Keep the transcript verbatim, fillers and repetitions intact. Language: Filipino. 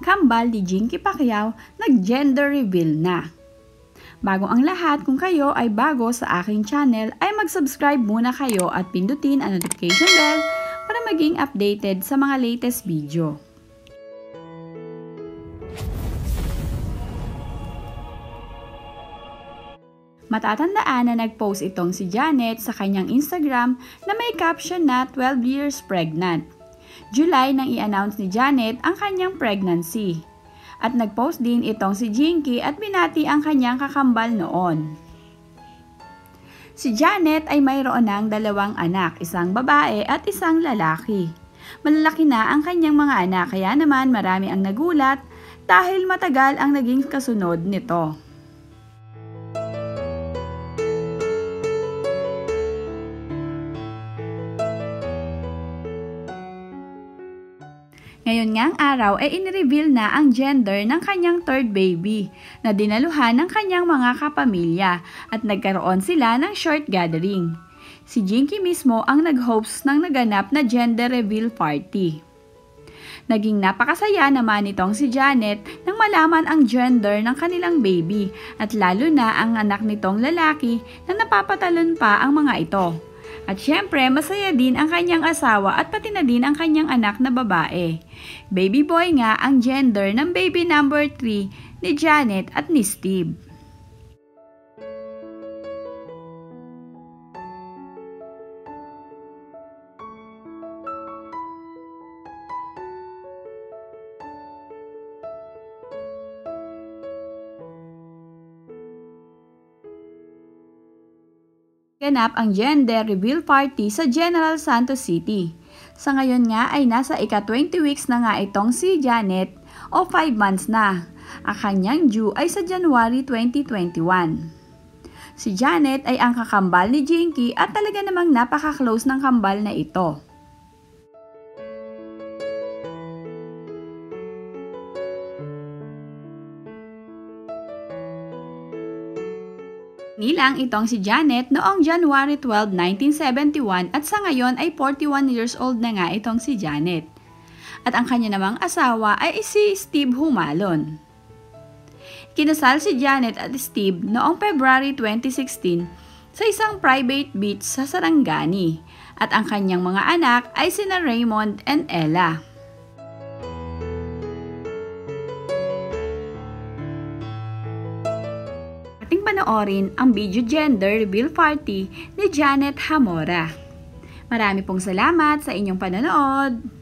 kambal ni Jinky Pacquiao, nag-gender reveal na. Bago ang lahat, kung kayo ay bago sa aking channel, ay mag-subscribe muna kayo at pindutin ang notification bell para maging updated sa mga latest video. Matatandaan na nag-post itong si Janet sa kanyang Instagram na may caption na twelve years pregnant. July nang i-announce ni Janet ang kanyang pregnancy. At nag-post din itong si Jinky at binati ang kanyang kakambal noon. Si Janet ay mayroon ng dalawang anak, isang babae at isang lalaki. Malalaki na ang kanyang mga anak, kaya naman marami ang nagulat dahil matagal ang naging kasunod nito. Ngayon ngang araw ay in-reveal na ang gender ng kanyang third baby na dinaluhan ng kanyang mga kapamilya at nagkaroon sila ng short gathering. Si Jinky mismo ang nag-host ng naganap na gender reveal party. Naging napakasaya naman itong si Janet nang malaman ang gender ng kanilang baby at lalo na ang anak nitong lalaki na napapatalon pa ang mga ito. At syempre, masaya din ang kanyang asawa at pati na din ang kanyang anak na babae. Baby boy nga ang gender ng baby number three ni Janet at ni Steve. Ganap ang gender reveal party sa General Santos City. Sa ngayon nga ay nasa ika-twenty weeks na nga itong si Janet o five months na. Ang kanyang due ay sa January twenty twenty-one. Si Janet ay ang kakambal ni Jinky at talaga namang napaka-close ng kambal na ito. Nilang itong si Janet noong January twelfth, nineteen seventy-one at sa ngayon ay forty-one years old na nga itong si Janet. At ang kanya namang asawa ay si Steve Humalon. Kinasal si Janet at Steve noong February twenty sixteen sa isang private beach sa Sarangani. At ang kanyang mga anak ay sina Raymond and Ella. Ating panoorin ang video gender reveal party ni Janet Hamora. Marami pong salamat sa inyong panonood!